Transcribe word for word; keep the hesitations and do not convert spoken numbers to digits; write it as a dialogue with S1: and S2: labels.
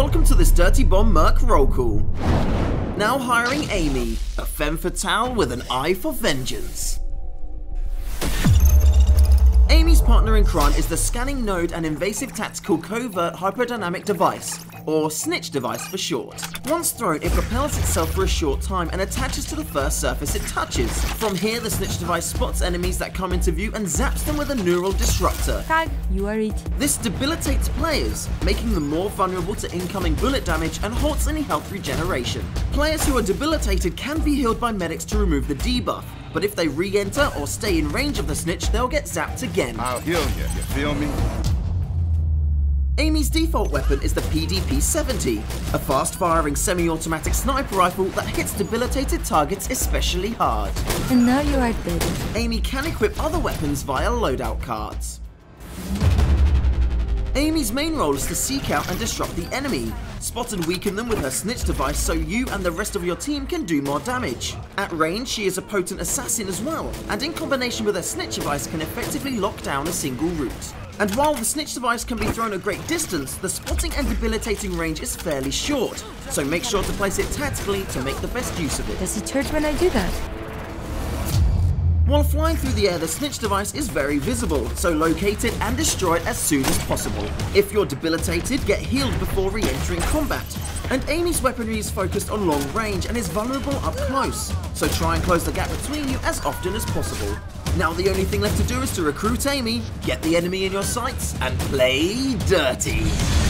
S1: welcome to this Dirty Bomb Merc roll call. Now hiring Aimee, a femme fatale with an eye for vengeance. Aimee's partner in crime is the Scanning Node and Invasive Tactical Covert Hyperdynamic Device, or SNITCH device for short. Once thrown, it propels itself for a short time and attaches to the first surface it touches. From here, the SNITCH device spots enemies that come into view and zaps them with a neural disruptor.
S2: Tag, you are it.
S1: This debilitates players, making them more vulnerable to incoming bullet damage and halts any health regeneration. Players who are debilitated can be healed by medics to remove the debuff, but if they re-enter or stay in range of the SNITCH, they'll get zapped again.
S3: I'll heal you, you feel me?
S1: Aimee's default weapon is the P D P seventy, a fast-firing semi-automatic sniper rifle that hits debilitated targets especially hard.
S2: And now you are dead.
S1: Aimee can equip other weapons via loadout cards. Aimee's main role is to seek out and disrupt the enemy, spot and weaken them with her SNITCH device so you and the rest of your team can do more damage. At range, she is a potent assassin as well, and in combination with her SNITCH device can effectively lock down a single route. And while the SNITCH device can be thrown a great distance, the spotting and debilitating range is fairly short, so make sure to place it tactically to make the best use of it.
S2: Does it hurt when I do that?
S1: While flying through the air, the SNITCH device is very visible, so locate it and destroy it as soon as possible. If you're debilitated, get healed before re-entering combat. And Aimee's weaponry is focused on long range and is vulnerable up close, so try and close the gap between you as often as possible. Now the only thing left to do is to recruit Aimee, get the enemy in your sights, and play dirty.